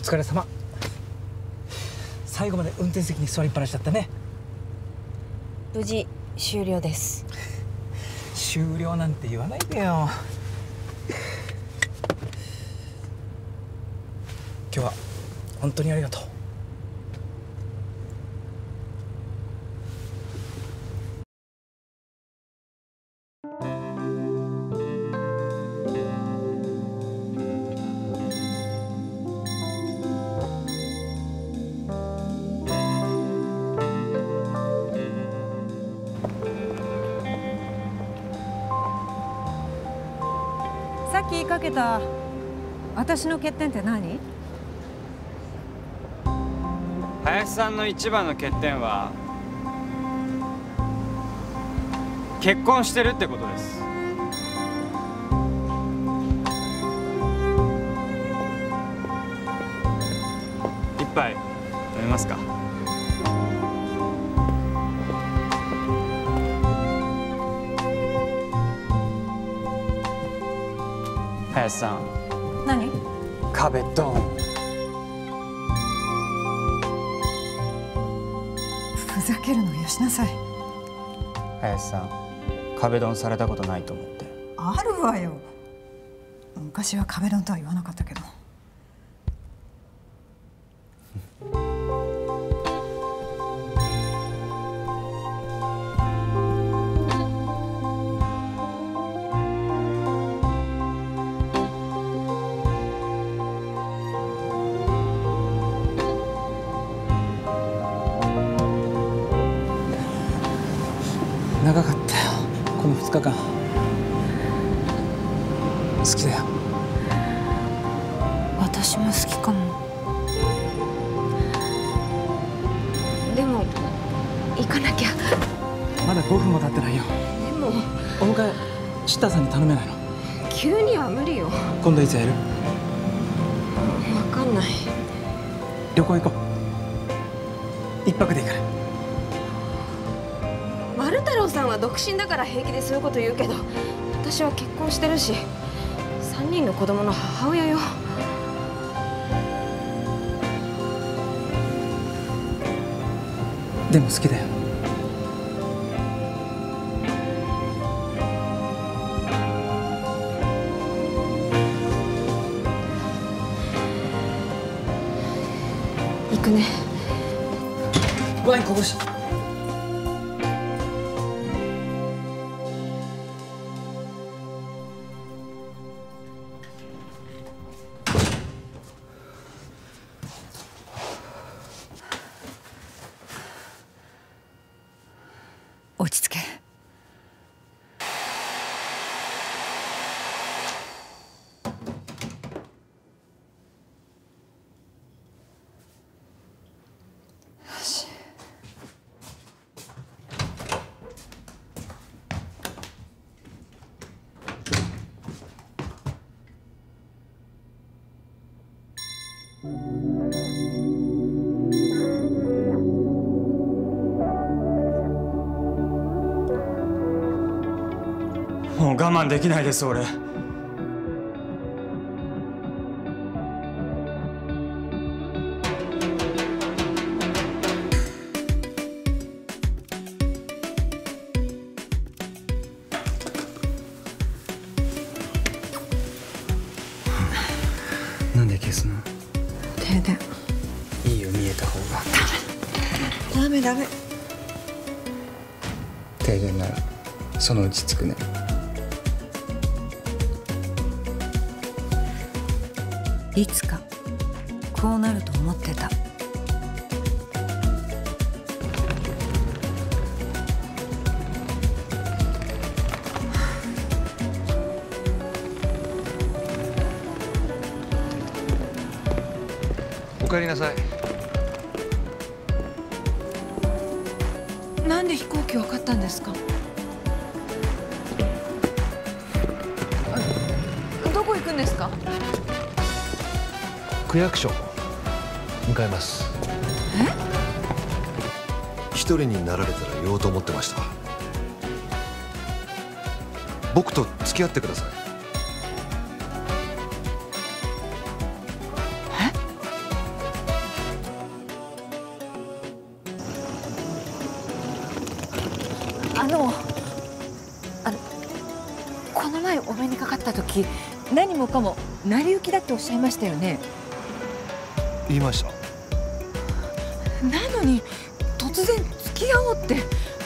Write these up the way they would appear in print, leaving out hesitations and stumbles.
疲れ様。最後まで運転席に座りっぱなしだったね。 無事終了です。 終了なんて言わないでよ。今日は本当にありがとう。 さっき言いかけた私の欠点って何？ 林さんの一番の欠点は結婚してるってことです。一杯飲みますか？林さん。 何？ 壁ドン。 ふざけるのよしなさい。 林さん、壁ドンされたことないと思って。 あるわよ。昔は壁ドンとは言わなかったけど。 長かったよ、この2日間。好きだよ。 私も好きかも。でも行かなきゃ。 まだ5分も経ってないよ。 でもお迎えシッターさんに頼めないの？ 急には無理よ。 今度いつやる？ 分かんない。 旅行行こう。1泊でいいから。 丸太郎さんは独身だから平気でそういうこと言うけど、私は結婚してるし3人の子供の母親よ。 でも好きだよ。 行くね。 ワインこぼし。 落ち着け。 もう我慢できないです俺。 なんで消すの？ 停電。 いいよ、見えた方が。 ダメダメ。 停電ならそのうちつくね。 いつかこうなると思ってた。 お帰りなさい。 なんで飛行機分かったんですか？どこ行くんですか？ 区役所向かいます。一人になられたら言おうと思ってました。僕と付き合ってください。 この前お目にかかった時、何もかも成り行きだっておっしゃいましたよね。 言いました。 なのに突然付き合おうって。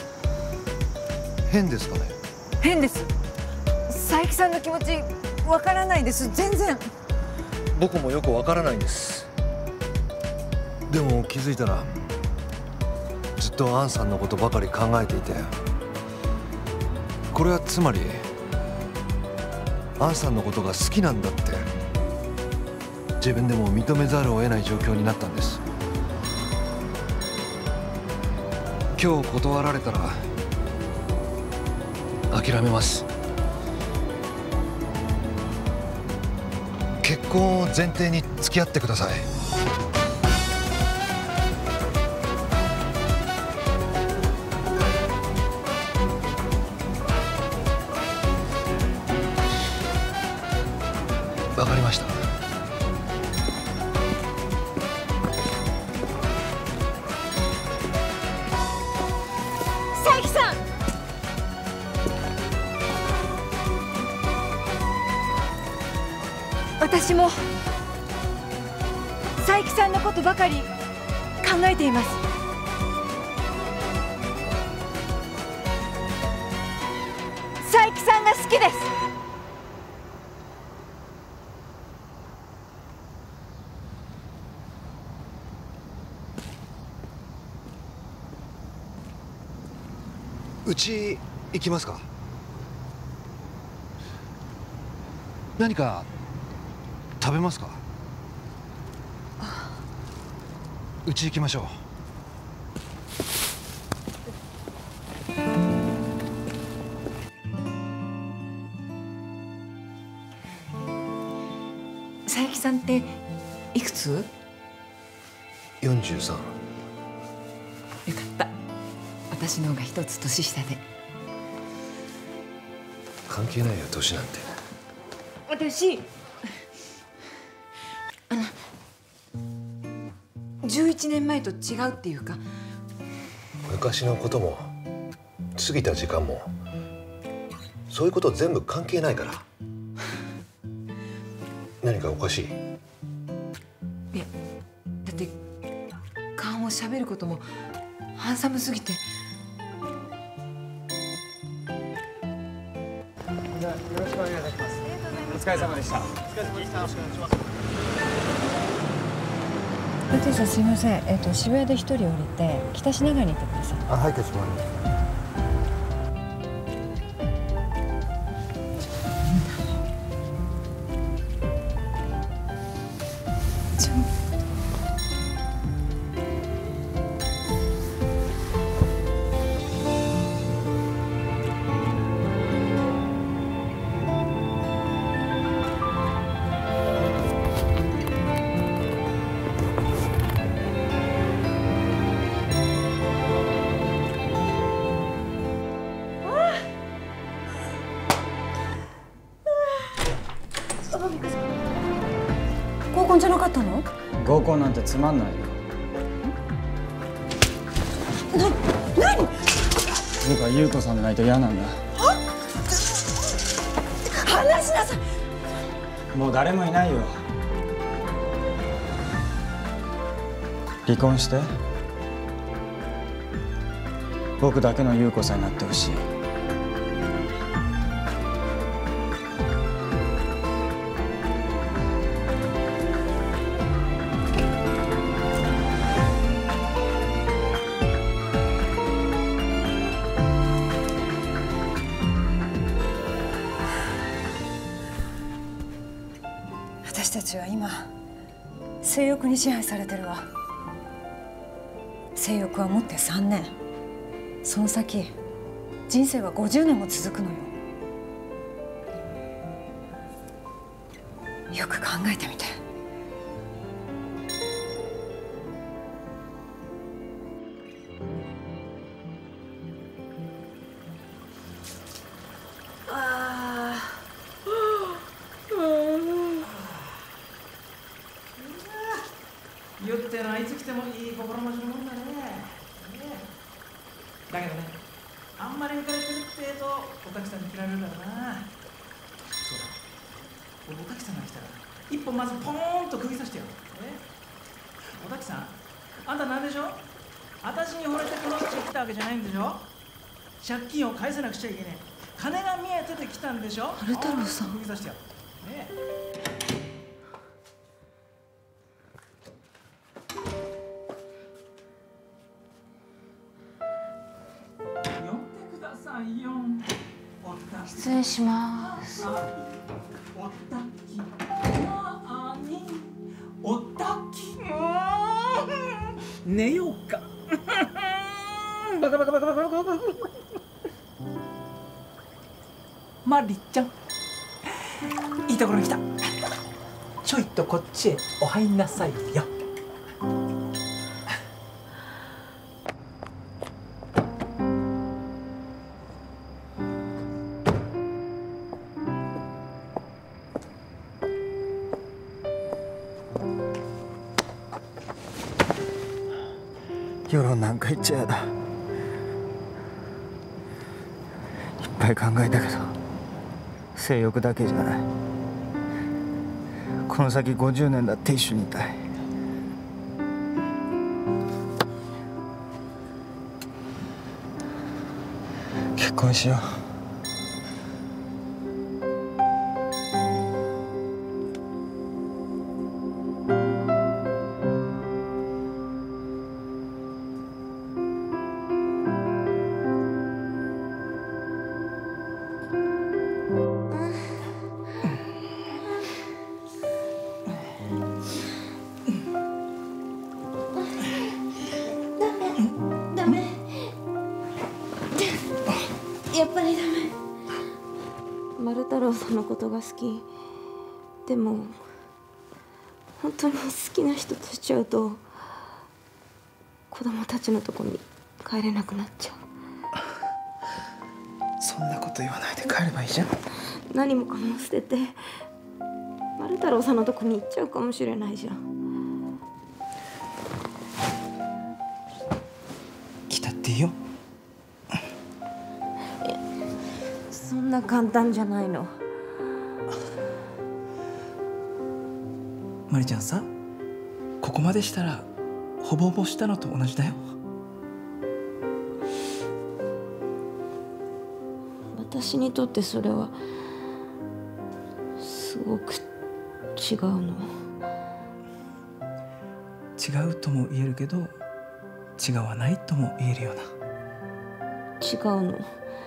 変ですかね。 変です。佐伯さんの気持ちわからないです。全然。 僕もよくわからないんです。でも気づいたらずっとアンさんのことばかり考えていて、これはつまりアンさんのことが好きなんだって自分でも認めざるを得ない状況になったんです。今日断られたら諦めます。結婚を前提に付き合ってください。わかりました。 佐伯さん。私も佐伯さんのことばかり考えています。佐伯さんが好きです。 うち行きますか。何か食べますか。うち行きましょう。 佐伯さんっていくつ 43。 よかった。私の方が一つ年下で。 関係ないよ年なんて。 私11年前と違うっていうか、 昔のことも過ぎた時間もそういうこと全部関係ないから。何かおかしい？ いや、だって顔も喋ることもハンサムすぎて。 じゃあよろしくお願いいたします。お疲れ様でした。 運転手さんすいません、渋谷で一人降りて北品川に行ってください。 はい、かしこまりました。 合コンじゃなかったの？ 合コンなんてつまんないよ。 何？ 僕は優子さんでないと嫌なんだ。 話しなさい。 もう誰もいないよ。離婚して僕だけの優子さんになってほしい。 私たちは今性欲に支配されてるわ。性欲は持って3年、その先人生は50年も続くのよ。よく考えてみて。 言ってのはいつ来てもいい心持ちのもんだね。だけどね、あんまり浮かれ滝さんに嫌われるからな。そうだ、俺お滝さんが来たら一本まずポーンと釘刺してよ。お滝さん、あんたなんでしょ、私に惚れてこの道に来たわけじゃないんでしょ。借金を返さなくちゃいけない、金が見えてて来たんでしょ。 春太郎さん、 釘刺してよ。ねえ、 失礼します。 おたき、寝ようか。バカバカバカバカバカバカ。マリちゃん、いいところに来た。ちょいとこっちへお入んなさいよ。 世論なんか言っちゃやだ。いっぱい考えたけど性欲だけじゃない。この先50年だって一緒にいたい。結婚しよう。 やっぱりダメ。丸太郎さんのことが好き。でも本当に好きな人としちゃうと子供たちのとこに帰れなくなっちゃう。 そんなこと言わないで帰ればいいじゃん。 何もかも捨てて丸太郎さんのとこに行っちゃうかもしれないじゃん。 来たっていいよ。 そんな簡単じゃないの。 マリちゃんさ、ここまでしたらほぼほぼしたのと同じだよ。 私にとってそれはすごく違うの。 違うとも言えるけど違わないとも言えるような。 違うの。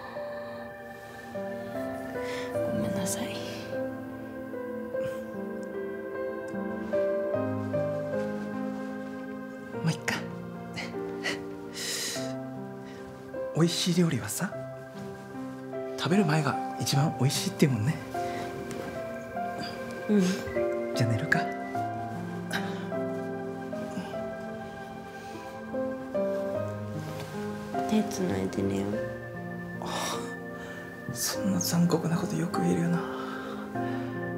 ごめんなさい。 まあいっか。美味しい料理はさ、食べる前が一番美味しいっていうもんね。 うん。 じゃあ寝るか。 手つないで寝よう。 そんな残酷なことよく言えるよな。